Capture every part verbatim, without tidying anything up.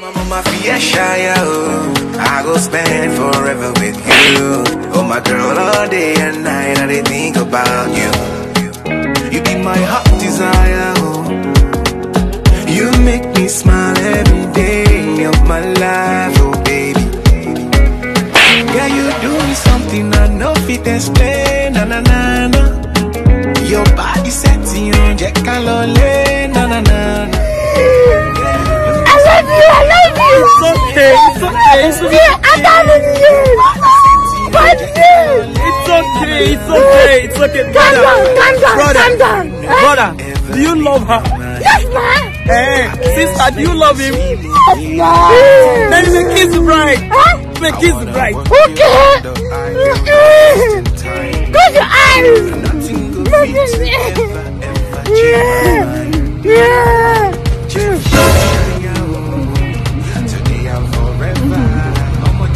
I'm on my fiesta, oh. I go spend forever with you. Oh my girl, all day and night I dey think about you. You be my heart desire, oh. You make me smile every day of my life, oh baby. Yeah, you do me something I know fit explain, na na na na. Your body setting on Jack Calole, na na na na. I love you, I love you. It's okay, it's okay, it's okay. Yeah, I love you. But It's okay, it's okay, it's okay. calm down, calm down, brother, calm down. brother, do you love her? Yes, man. Hey, sister, do you love him? No. Then you may kiss right. Huh? May kiss right. Okay. Close your eyes. Yeah. Yeah. Today I'm forever. I'm a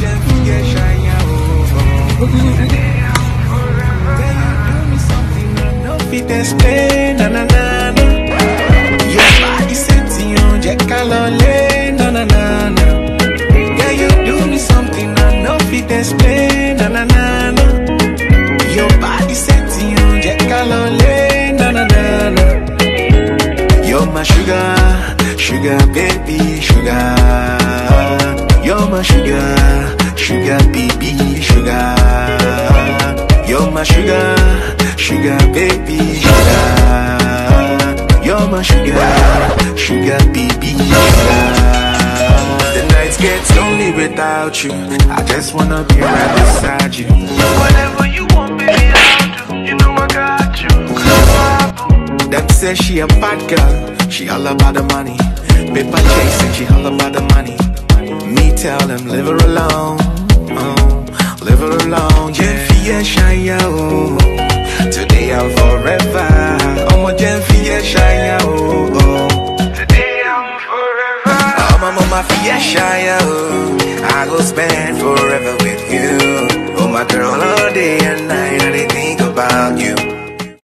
explain, na na na na. Your body setting on Jack Calole, na na na na. Yeah, you do me something I know fit explain, na na na na. Your body setting on Jack Calole, na na na na. You're my sugar, sugar baby, sugar. You're my sugar, sugar baby, sugar. You're my sugar, sugar baby, sugar. You're my sugar, sugar baby, sugar. The nights get lonely without you. I just wanna be right beside you. Whatever you want, baby, I'll do. You know I got you. Them say she a bad girl, she all about the money. Paper chasing, she all about the money. Me tell them leave her alone, oh, leave her alone. Yeah, fear shine, oh. Today I'm forever. I'm a gem fear shine, oh, oh. Today I'm forever. I'm a mama fear shine, oh. I go spend forever with you. Oh my girl, all day and night I dey think about you.